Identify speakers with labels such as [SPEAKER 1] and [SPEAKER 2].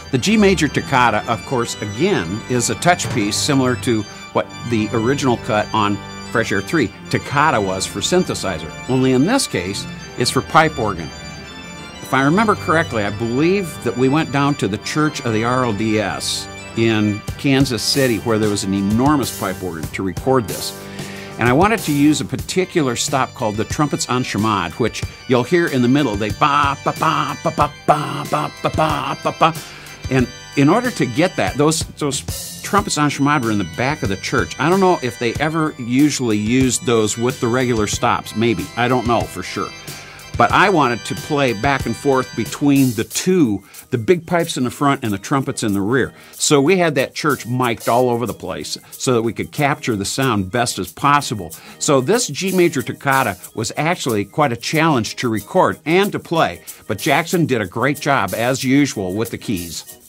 [SPEAKER 1] The G Major Toccata, of course, again, is a touch piece similar to what the original cut on Fresh Aire IV Toccata was for synthesizer, only in this case, it's for pipe organ. If I remember correctly, I believe that we went down to the Church of the RLDS in Kansas City, where there was an enormous pipe organ, to record this. And I wanted to use a particular stop called the trumpets en chamade, which you'll hear in the middle. They ba ba ba ba ba ba ba ba ba ba ba. And in order to get that, those trumpets en chamade were in the back of the church. I don't know if they ever usually used those with the regular stops. Maybe. I don't know for sure. But I wanted to play back and forth between the two, the big pipes in the front and the trumpets in the rear. So we had that church mic'd all over the place so that we could capture the sound best as possible. So this G Major Toccata was actually quite a challenge to record and to play. But Jackson did a great job, as usual, with the keys.